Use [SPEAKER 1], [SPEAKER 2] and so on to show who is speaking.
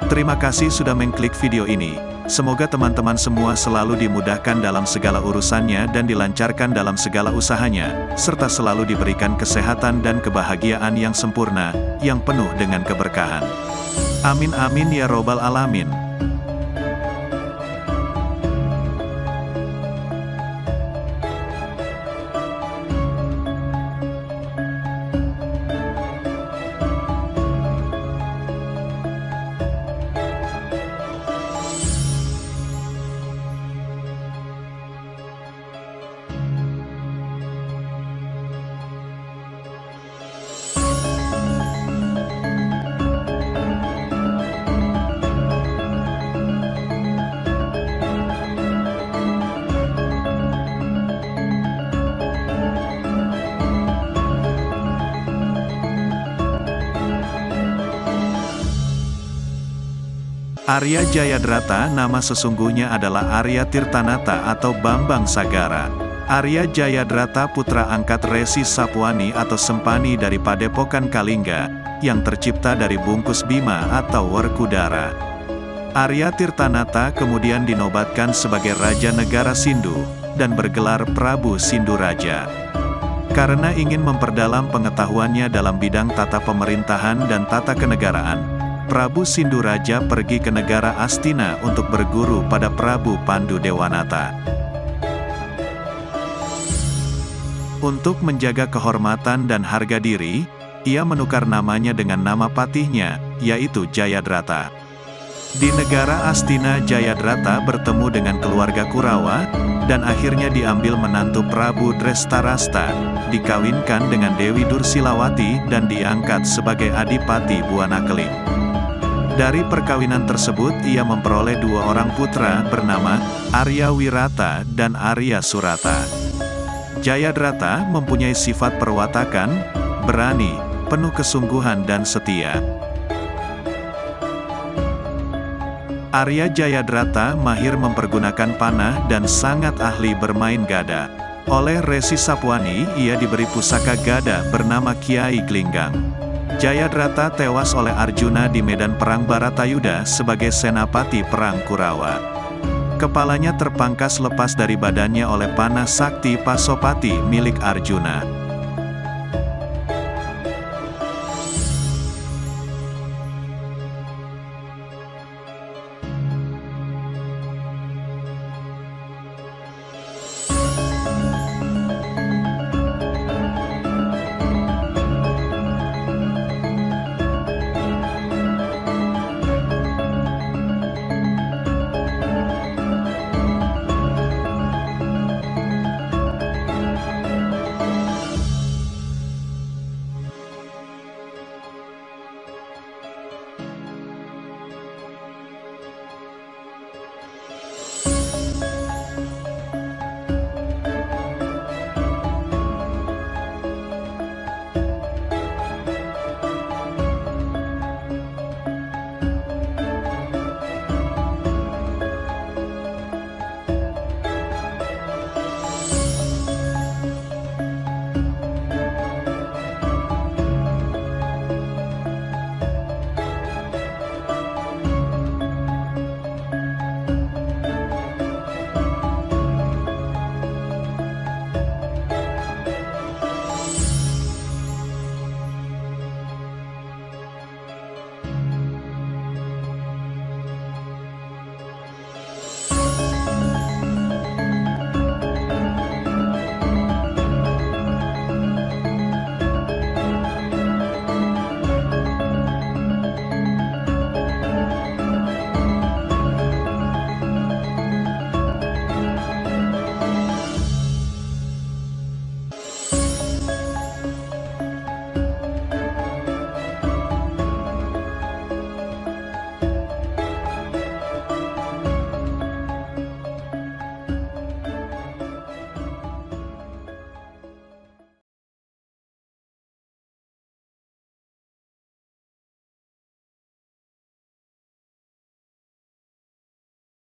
[SPEAKER 1] Terima kasih sudah mengklik video ini. Semoga teman-teman semua selalu dimudahkan dalam segala urusannya dan dilancarkan dalam segala usahanya, serta selalu diberikan kesehatan dan kebahagiaan yang sempurna, yang penuh dengan keberkahan. Amin amin ya robbal alamin. Arya Jayadrata nama sesungguhnya adalah Arya Tirtanata atau Bambang Sagara. Arya Jayadrata putra angkat Resi Sapwani atau Sempani dari Padepokan Kalingga, yang tercipta dari bungkus Bima atau Werkudara. Arya Tirtanata kemudian dinobatkan sebagai Raja Negara Sindu, dan bergelar Prabu Sinduraja. Karena ingin memperdalam pengetahuannya dalam bidang tata pemerintahan dan tata kenegaraan, Prabu Sinduraja pergi ke negara Astina untuk berguru pada Prabu Pandu Dewanata. Untuk menjaga kehormatan dan harga diri, ia menukar namanya dengan nama patihnya, yaitu Jayadrata. Di negara Astina Jayadrata bertemu dengan keluarga Kurawa, dan akhirnya diambil menantu Prabu Drestarasta, dikawinkan dengan Dewi Dursilawati dan diangkat sebagai Adipati Buanakeling. Dari perkawinan tersebut ia memperoleh dua orang putra bernama Arya Wirata dan Arya Surata. Jayadrata mempunyai sifat perwatakan, berani, penuh kesungguhan dan setia. Arya Jayadrata mahir mempergunakan panah dan sangat ahli bermain gada. Oleh Resi Sapwani ia diberi pusaka gada bernama Kiai Glinggang. Jayadrata tewas oleh Arjuna di medan perang Baratayuda sebagai senapati perang Kurawa. Kepalanya terpangkas lepas dari badannya oleh panah sakti Pasopati milik Arjuna.